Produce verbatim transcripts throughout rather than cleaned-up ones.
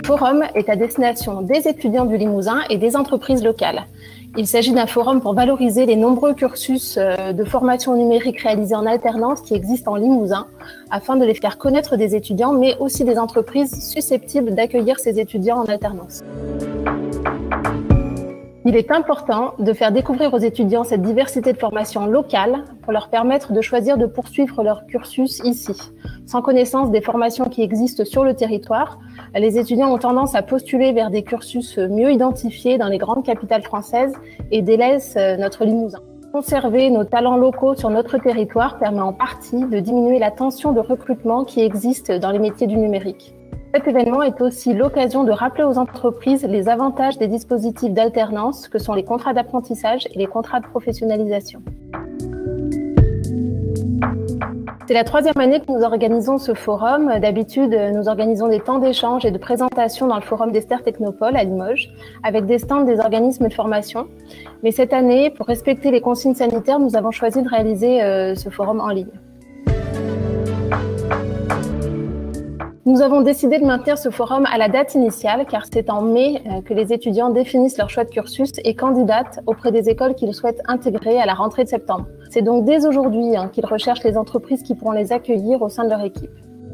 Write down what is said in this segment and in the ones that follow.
forum est à destination des étudiants du Limousin et des entreprises locales. Il s'agit d'un forum pour valoriser les nombreux cursus de formation numérique réalisés en alternance qui existent en Limousin, afin de les faire connaître des étudiants, mais aussi des entreprises susceptibles d'accueillir ces étudiants en alternance. Il est important de faire découvrir aux étudiants cette diversité de formations locales pour leur permettre de choisir de poursuivre leur cursus ici. Sans connaissance des formations qui existent sur le territoire, les étudiants ont tendance à postuler vers des cursus mieux identifiés dans les grandes capitales françaises et délaissent notre Limousin. Conserver nos talents locaux sur notre territoire permet en partie de diminuer la tension de recrutement qui existe dans les métiers du numérique. Cet événement est aussi l'occasion de rappeler aux entreprises les avantages des dispositifs d'alternance que sont les contrats d'apprentissage et les contrats de professionnalisation. C'est la troisième année que nous organisons ce forum. D'habitude, nous organisons des temps d'échange et de présentation dans le forum d'Esther Technopole à Limoges, avec des stands des organismes de formation. Mais cette année, pour respecter les consignes sanitaires, nous avons choisi de réaliser euh, ce forum en ligne. Nous avons décidé de maintenir ce forum à la date initiale, car c'est en mai que les étudiants définissent leur choix de cursus et candidatent auprès des écoles qu'ils souhaitent intégrer à la rentrée de septembre. C'est donc dès aujourd'hui hein, qu'ils recherchent les entreprises qui pourront les accueillir au sein de leur équipe.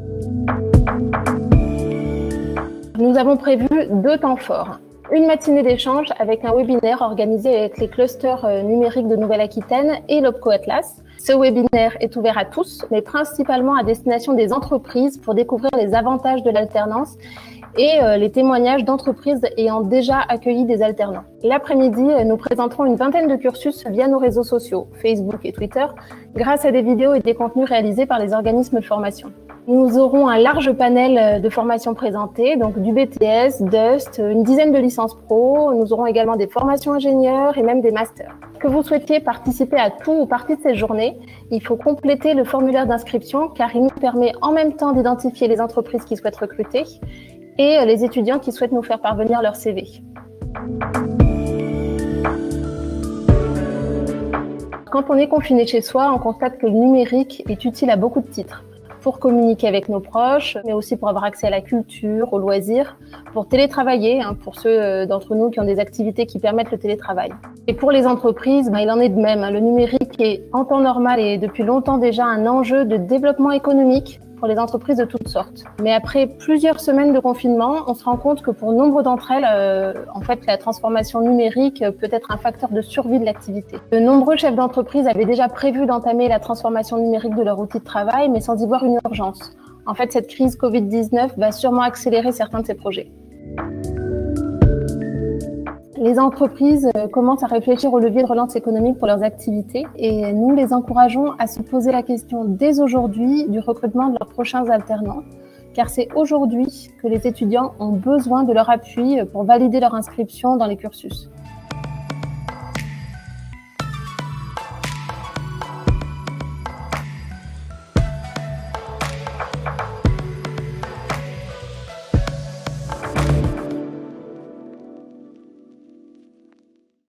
Nous avons prévu deux temps forts. Une matinée d'échange avec un webinaire organisé avec les clusters numériques de Nouvelle-Aquitaine et l'Opco Atlas. Ce webinaire est ouvert à tous, mais principalement à destination des entreprises pour découvrir les avantages de l'alternance et les témoignages d'entreprises ayant déjà accueilli des alternants. L'après-midi, nous présenterons une vingtaine de cursus via nos réseaux sociaux, Facebook et Twitter, grâce à des vidéos et des contenus réalisés par les organismes de formation. Nous aurons un large panel de formations présentées, donc du B T S, Dust, une dizaine de licences pro. Nous aurons également des formations ingénieurs et même des masters. Que vous souhaitiez participer à tout ou partie de ces journées, il faut compléter le formulaire d'inscription car il nous permet en même temps d'identifier les entreprises qui souhaitent recruter et les étudiants qui souhaitent nous faire parvenir leur C V. Quand on est confiné chez soi, on constate que le numérique est utile à beaucoup de titres. Pour communiquer avec nos proches, mais aussi pour avoir accès à la culture, aux loisirs, pour télétravailler, hein, pour ceux d'entre nous qui ont des activités qui permettent le télétravail. Et pour les entreprises, ben, il en est de même. Hein. Le numérique est en temps normal et depuis longtemps déjà un enjeu de développement économique pour les entreprises de toutes sortes. Mais après plusieurs semaines de confinement, on se rend compte que pour nombre d'entre elles, euh, en fait, la transformation numérique peut être un facteur de survie de l'activité. De nombreux chefs d'entreprise avaient déjà prévu d'entamer la transformation numérique de leur outil de travail, mais sans y voir une urgence. En fait, cette crise Covid dix-neuf va sûrement accélérer certains de ces projets. Les entreprises commencent à réfléchir aux leviers de relance économique pour leurs activités et nous les encourageons à se poser la question dès aujourd'hui du recrutement de leurs prochains alternants, car c'est aujourd'hui que les étudiants ont besoin de leur appui pour valider leur inscription dans les cursus.